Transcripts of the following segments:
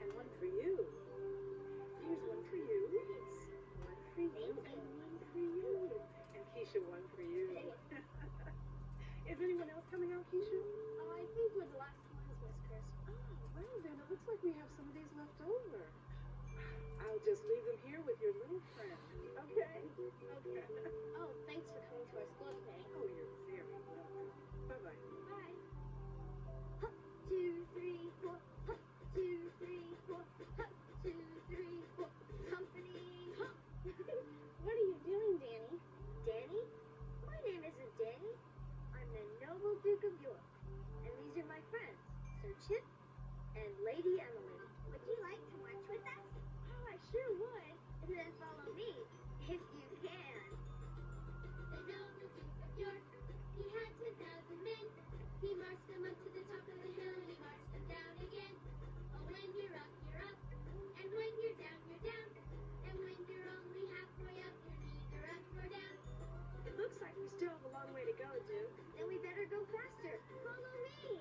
And one for you. Here's one for you. One for you. And one for you. And Keisha, one for you. Is anyone else coming out, Keisha? Oh, I think we're the last ones, Miss Chris. Oh, well then, it looks like we have some of these left over. I'll just leave them here with your little friend. Okay? Okay. Oh, thanks for coming to our school today. Oh, you're very welcome. Bye-bye. Bye. Hop, 2, 3, 4. Hop, 2, 3, 4. Hop, 2, 3, 4. Company. Hop. What are you doing, Danny? Danny? My name isn't Danny. I'm the noble Duke of York. And these are my friends, Sir Chip and Lady Emily. Would you like to march with us? Oh, I sure would. Then follow me, if you can. The noble Duke of York, he had 10,000 men. He marched them up to the top of the hill, and he marched them down again. Oh, when you're up, you're up. And when you're down, you're down. And when you're only halfway up, you're neither up nor down. It looks like we still have a long way to go, Duke. Then we better go faster. Follow me.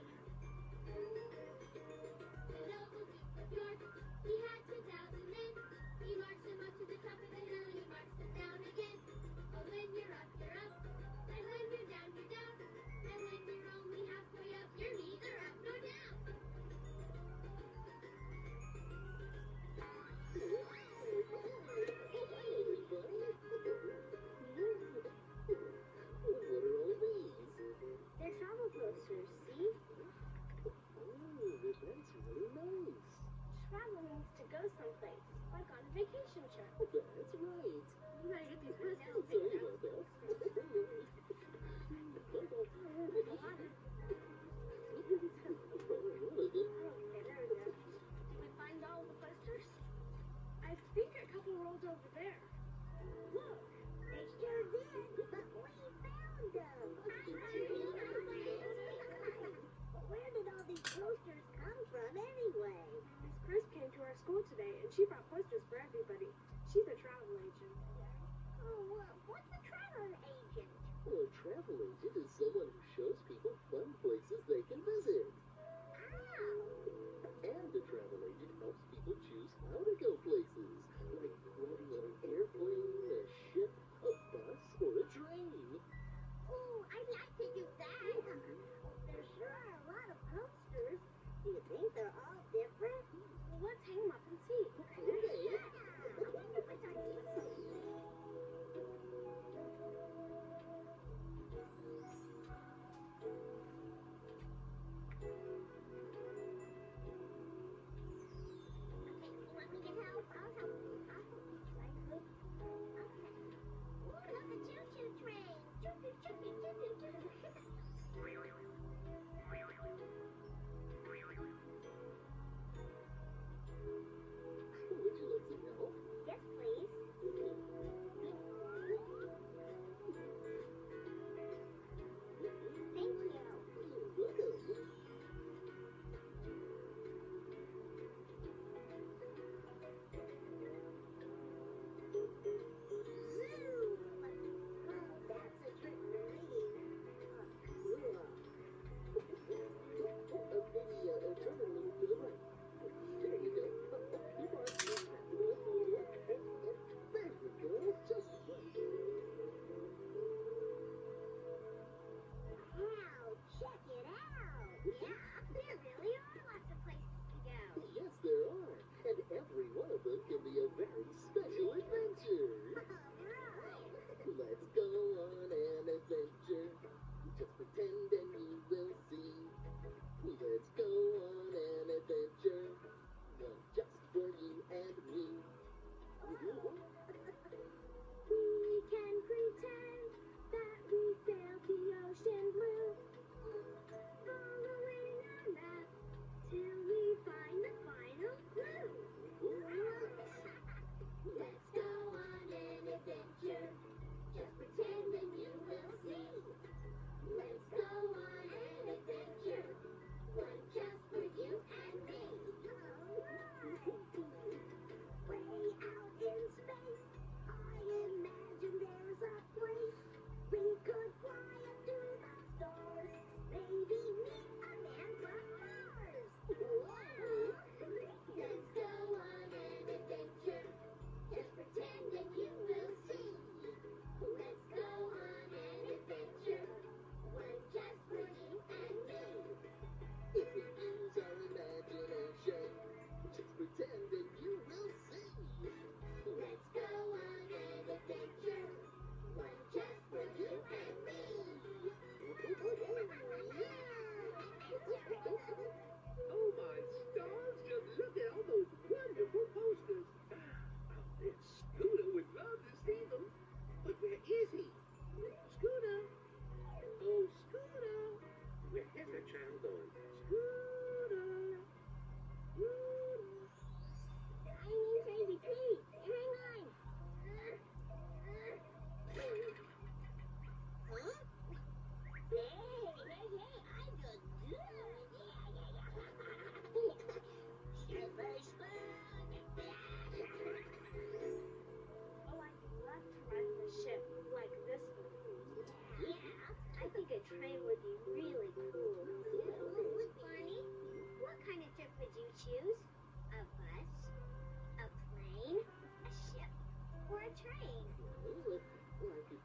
The noble Duke of York, he had 10,000 men. He marched them up to the top of the hill, and he marched them down again. Oh, when you're up, you're up. And when you're down, you're down. And when you're only halfway up, you're neither up nor down. What are all these? They're travel posters, see? Oh, that's really nice. Travel means to go someplace, like on a vacation trip. That's right. You gotta get these posters. Sorry about that. Okay, there we go. Did we find all the posters? I think a couple rolled over there. Look, they sure did, but we found them. But where did all these posters come from anyway? Miss Chris came to our school today, and she brought posters for everybody. She's a travel agent. Oh, what's a travel agent? Well, a travel agent is someone who shows people fun places they can visit. Oh. And a travel agent helps people choose how to go places, like riding on an airplane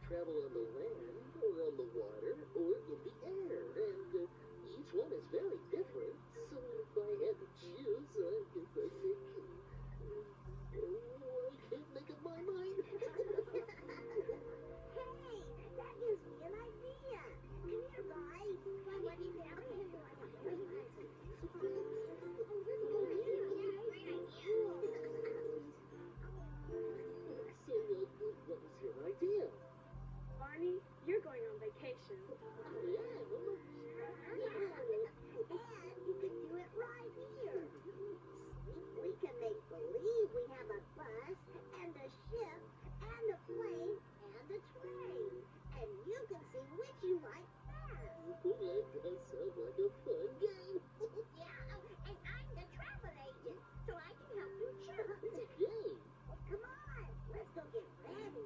travel on the land, or on the water, or in the air, and each one is very different. So if I had to choose, I guess I'd pick... Oh, I can't make up my mind. Hey, that gives me an idea. Come here, guys. What do you think? So, what was your idea? Barney, you're going on vacation. Yeah. And you can do it right here. We can make believe we have a bus and a ship and a plane and a train. And you can see which you like best. That does sound like a fun game. Yeah, and I'm the travel agent, so I can help you choose. Okay. Come on, let's go get ready.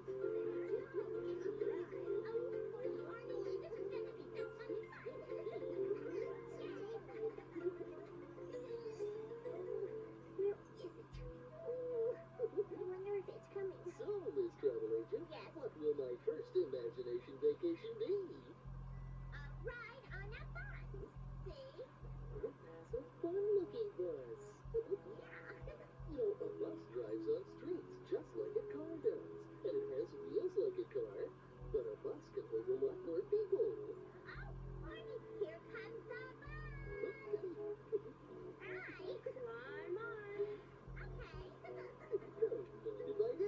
So, Miss Travel Agent, Yes. what will my first imagination vacation be? Ride on a bus. See? That's a fun-looking bus. You know, a bus drives on streets just like a car does, and it has wheels like a car, but a bus can hold a lot more people. Oh, Barney, here comes the bus. Hi. Climb on. Okay. Don't mind if I do.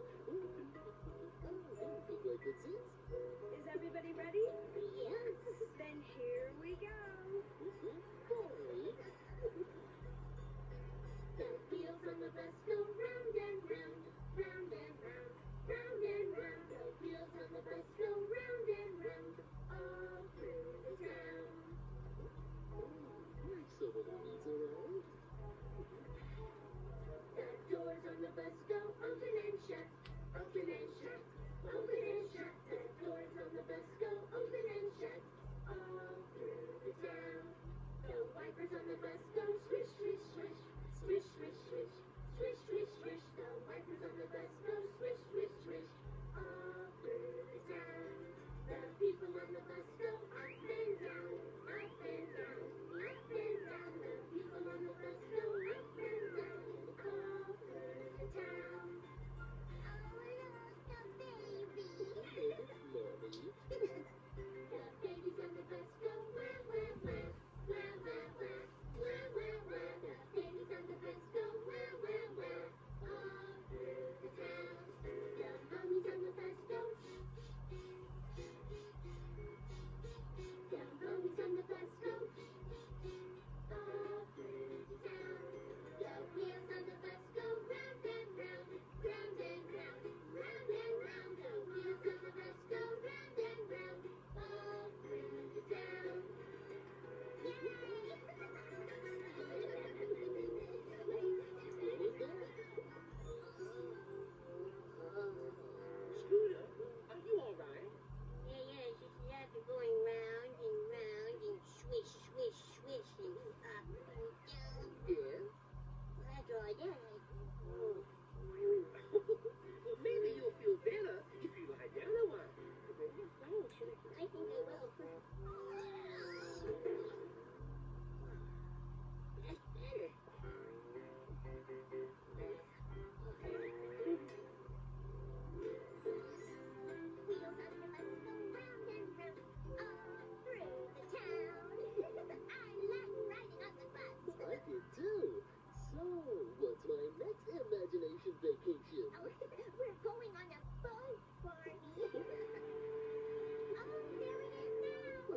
People like good seats? Is everybody ready? Yes. Then here we go. Boy. The wheels on the bus go round and round, round and round, round and round. The wheels on the bus go round and round, all through the town. Like someone who needs a ride. The doors on the bus go open and shut, open and shut, open and shut. The doors on the bus go open and shut, all through the town. The wipers on the bus go swish, swish, swish, swish, swish, swish, swish, swish, swish. The wipers on the bus go swish, swish, swish, all through the town. The people on the bus go up and down, up and down, up and down. The people on the bus go up and down, all through the town. Oh, look, a baby. Mommy. The babies on the bus go wah, wah, wah, wah, wah, wah, wah, wah, wah. The babies on the bus go wah, wah, wah, all through the town. The mummies on the bus go the mummies on the bus go all through the town. The wheels on the bus go round and round, round and round, round and round. The wheels on the bus go round and round, all through the town. Scooter, are you alright? Yeah, it's just that you're going round and round and swish, swish, swish and up and down. Yeah? That's all I did. Well, maybe you'll feel better if you lie down a while. I think I will. That's better. Wheels on the bus go round and round, all through the town. I like riding on the bus. I did too. So, what's my next imagination vacation? Oh, we're going on a boat, Barney. Oh, there it is now.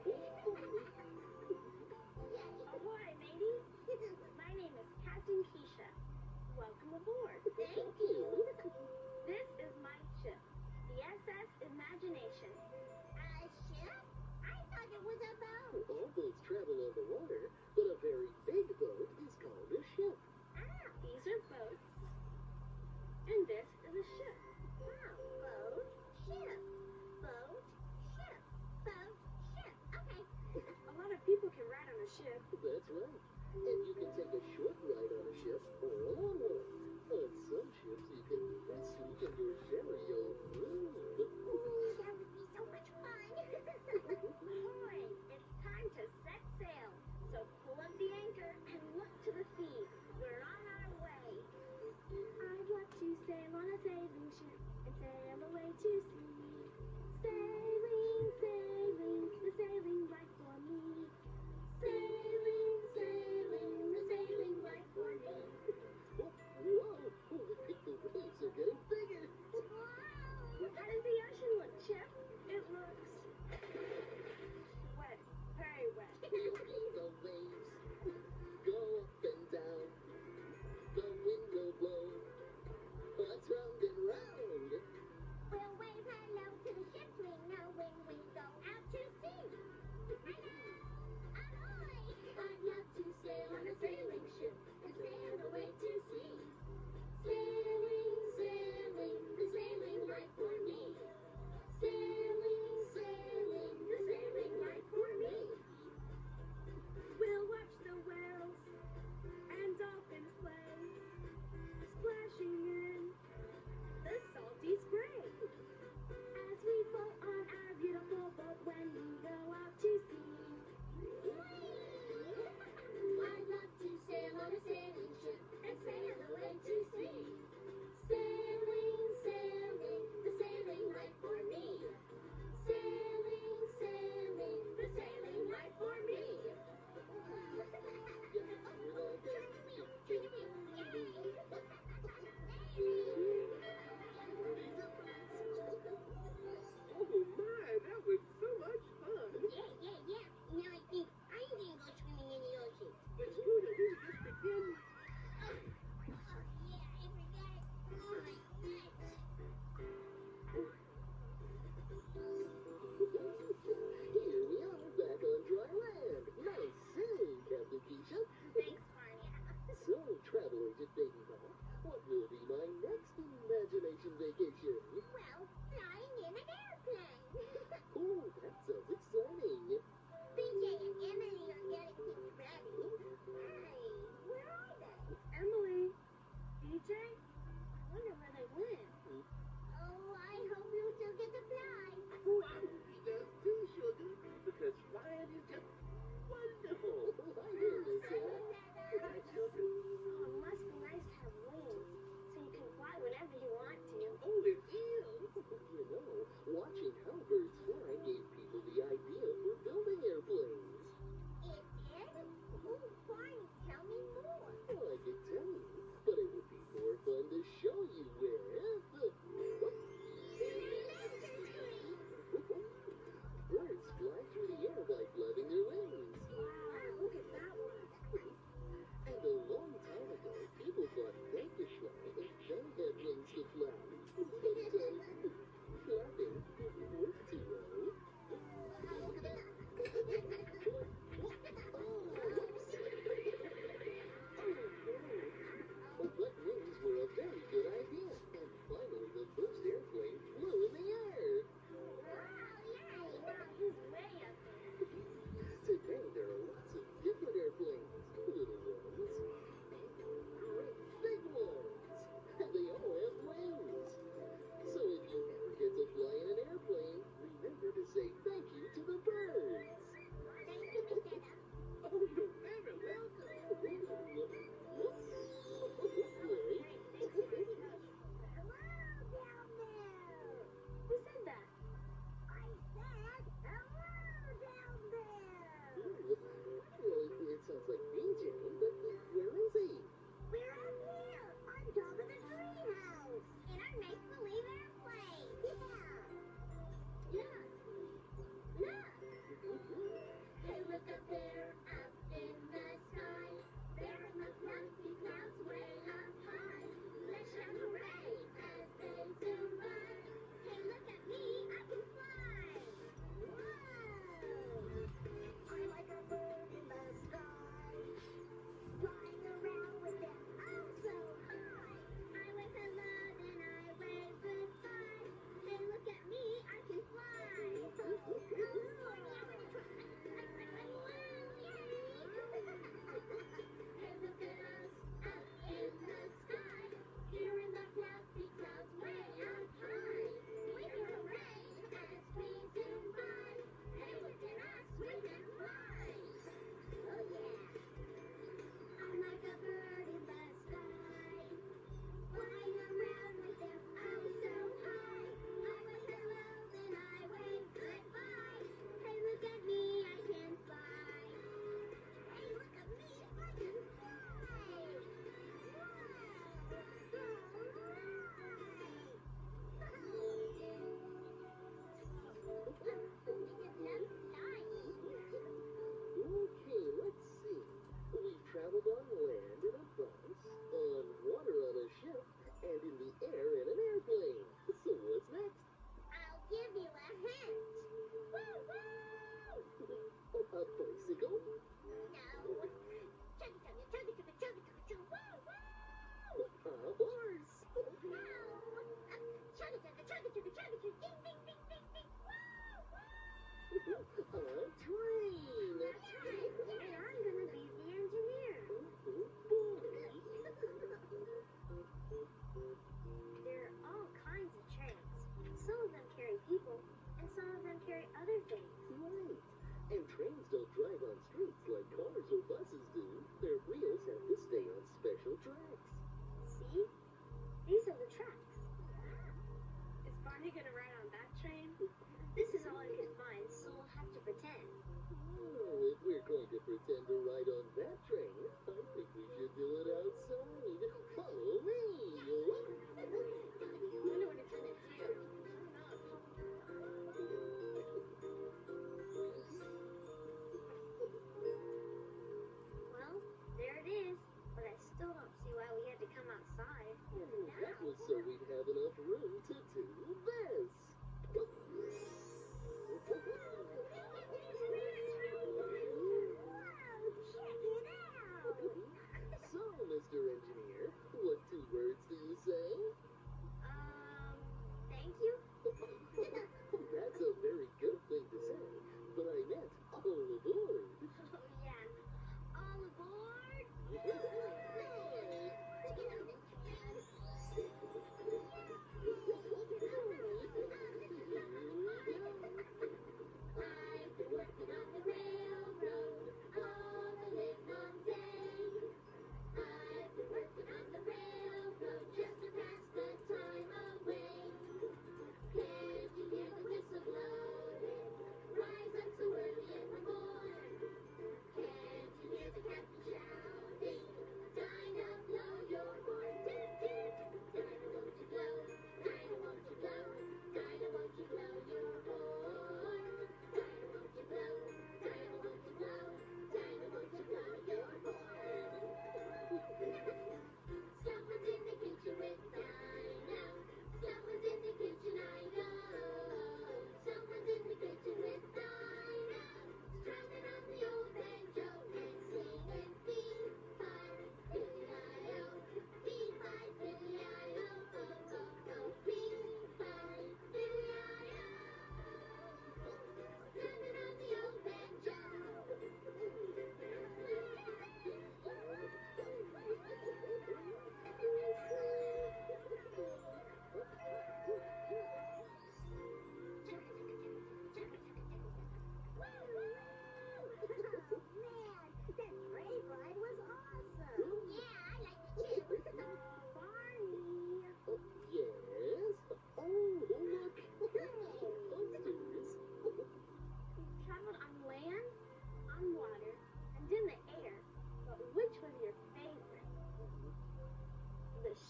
Ahoy, matey. My name is Captain Keisha. Welcome aboard. Thank you. This is my ship, the SS Imagination. A ship? I thought it was a boat. All boats travel on the water, but a very big boat is called a ship. Ah, These are boats, and this is a ship. wow. Boat, ship. Boat, ship. Boat, ship. Okay. A lot of people can ride on a ship. That's right. And you can take a short ride on a ship or a long one. On some ships, you can sleep in your very own room. Ooh, that would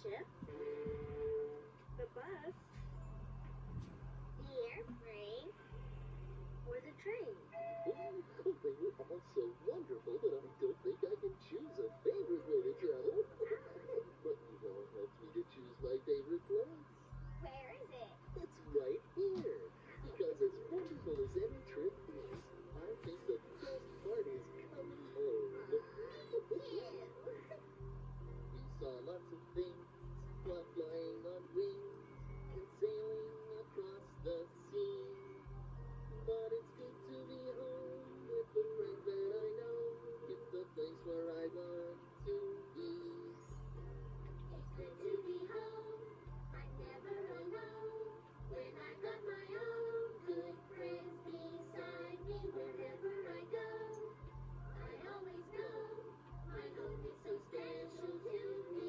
ship, The bus. the airplane, or the train? Ooh, they were all so wonderful that I don't think I can choose a favorite way to travel. But you all helped me to choose my favorite place. Where is it? It's right here. Because as wonderful as any trip is, I think the best part is coming home. Me too. We saw lots of things while flying on wings and sailing across the sea. But it's good to be home with the friends that I know. It's the place where I want to be. It's good to be home. I'm never alone. When I got my own good friends beside me, wherever I go, I always know my home is so special to me.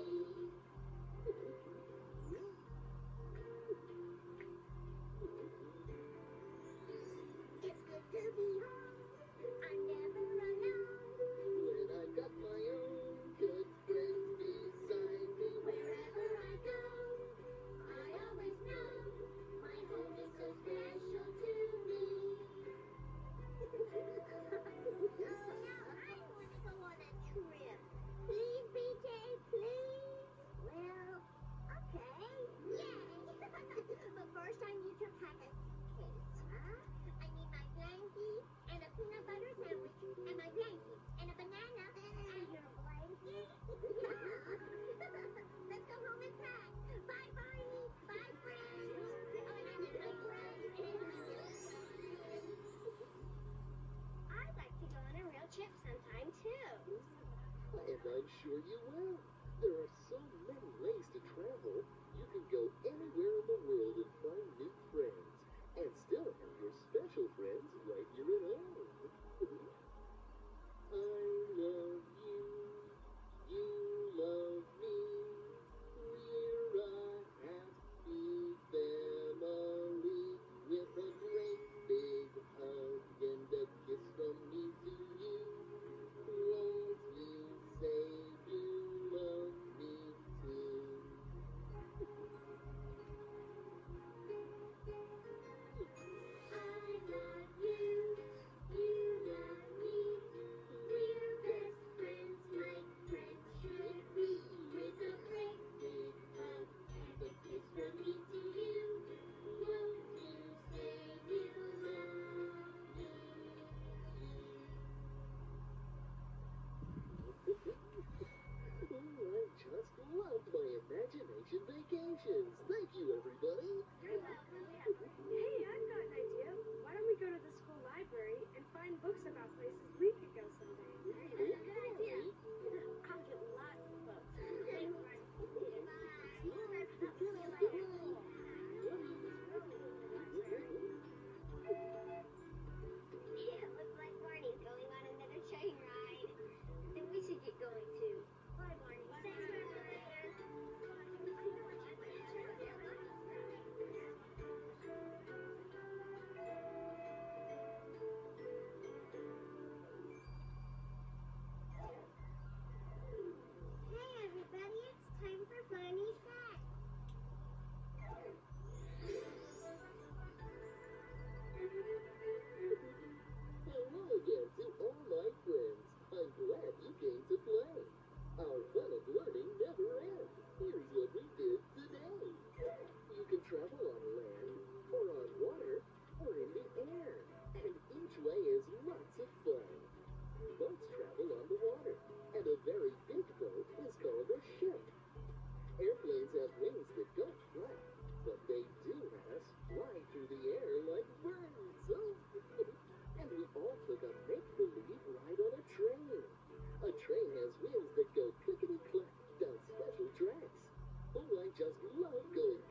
It's good to be home. I'm never alone. When I got my own good friends beside me, Wherever I go, I always know my home is so special to me. Oh, now I want to go on a trip. Please, BJ, please. Well, okay. Yay! But first I need to pack a suitcase, huh? I need my blankie and a peanut butter sandwich and my blankie and a banana and your blankie. Let's go home and pack. Bye, Barney. Bye, friends. Oh, and I need my friends. I'd like to go on a real trip sometime too. and I'm sure you will. There are so many ways to travel. You can go anywhere in the world and find new friends, and still have your special friends right here at home. I love you. You love me. We're a happy family with a great big hug and a kiss from me to you. Won't you say you love me too? I love you. You love me. We're best friends like friends should be. With a great big hug and a kiss from me to you. Won't you say you love me? I just loved my imagination vacations. Thank you, everybody. You're welcome. Hey, I've got an idea. Why don't we go to the school library and find books about places we could go someday? That's a good idea. I'll get lots of books. Thanks, It looks like Barney's going on another train ride. Then we should get going too. Bye, Barney. Thanks for Hey, everybody, it's time for Barney's Fact. Hello again to all my friends. I'm glad you came to play. Our fun of learning never ends. Here's what we did today. You can travel on land, or on water, or in the air. And each way is lots of fun. Boats travel on the water, and a very big boat is called a ship. Airplanes have wings that don't flap, but they do let us fly through the air like birds. Oh. And we all took a make-believe ride on a train. A train has wheels that go clickety-clack down special tracks. Oh, I just love going